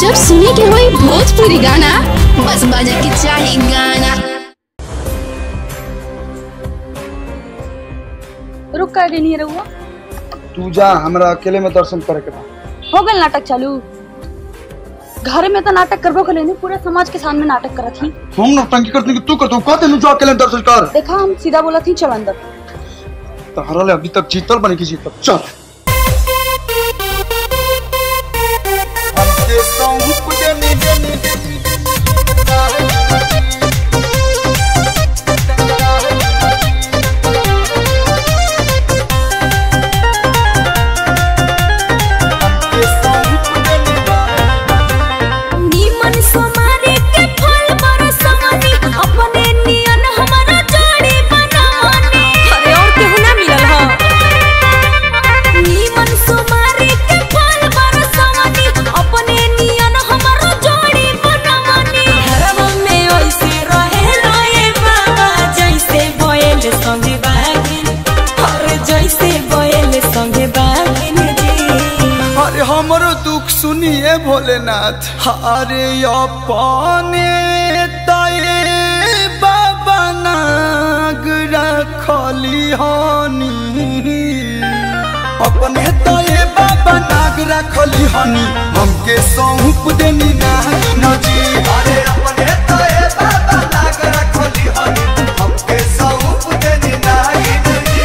जब सुने के होई भोजपुरी गाना बस बजे के चाहे गाना। रुक कर नहीं रहुआ तू जा, हमरा अकेले में दर्शन करे के बा। हो गल नाटक चालू। घर में तो नाटक करबो के लेने पूरा समाज के सामने नाटक करत ही। हम नौटंकी करते कि तू करतो कहते नु जा अकेले दर्शन कर। देखा हम सीधा बोला थी चल अंदर। तहरा ले अभी तक जीतल बने की जीतल चल। हमके सौंप दे हमरो दुख सुनिए भोलेनाथ। अरे अपने ताये बाबा नाग रखली हनी, अपने ताये बाबा नाग रखली हनी, हमके सौंप देनी ना जी। अरे अपने ताये बाबा नाग रखली हनी, हमके सौंप देनी ना जी।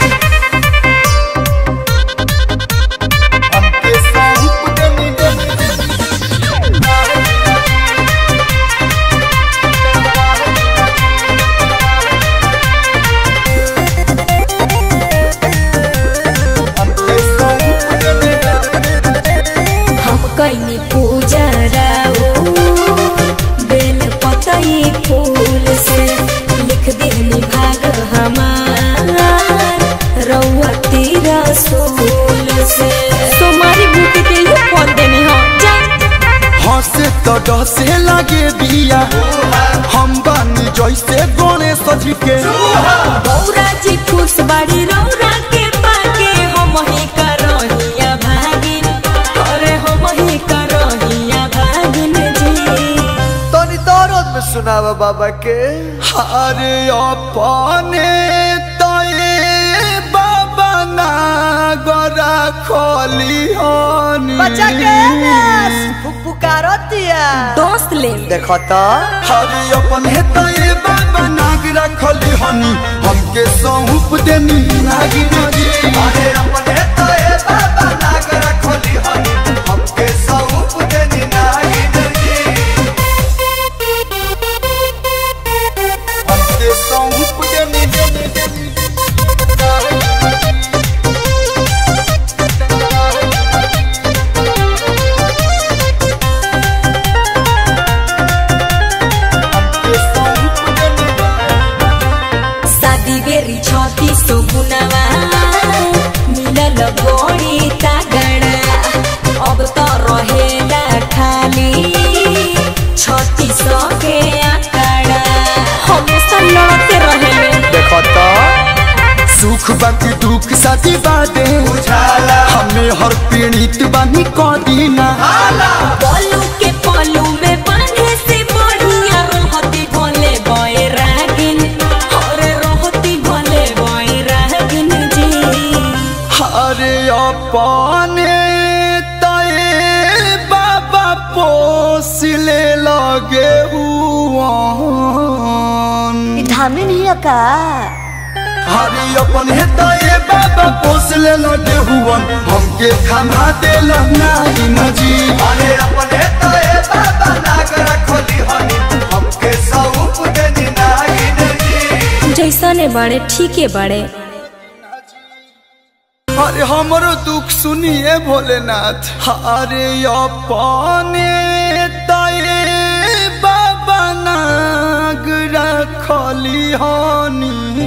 कईनी पूजा राओ बेल पतई फूल से, लिख देनी भाग हमार रउआ तेरा सोल से। सोमारी बूटी के ये फल देनी हो जा। हंसे तो डसे लगे बिया, हम बानी जैसे गणेश जी के। बौरा जी खुश बाड़ी रौरा के पाके, हम ही करहिया भागिन। अरे हम ही करहिया भागिन जी। तनी दर्द में सुनावा बाबा के। अरे अपने ताये बाबा नाग रखली हनी, बच्चा के पुकारतिया दोस्त ले देखो तो। अरे अपने ताये बाबा नाग रखली हनी, हमके सौंप देनी नागिन जी। अरे अपने ताये बाबा नाग रखली हनी, हमके सौंप देनी नागिन जी। हमके सौंप देनी मिलल गोड़ी तगड़ा, अब तो रहेला खाली 3600 के आंकड़ा। हमेशा लड़ते रहे देखो तो। सुख बाकी दुख साथी बादे उजाला, हमें हर पीड़ित बानी कदीना। पलू के पलू में बांधे से बढ़िया रहती भोले बोए रागिन। अरे रहती भोले बोए रागिन जी। अरे अपने ताये बाबा पोसले लगे हुआ धामी नहीं का। अरे अपने ताये बाबा पोसले लगे हुआ, हमके थमा देला नागिन जी। अरे अपने ताये बाबा नाग रखली हनी, हमके सौंप देनी नागिन जी। जैसा ने बड़े ठीके बड़े। अरे हमरो दुख सुनिए भोलेनाथ। अरे अपने ताये बाबा नाग रखली हनी,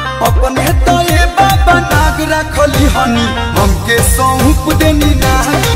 अपने ताये बाबा नाग रखली हनी, हमके सौंप देनी ना।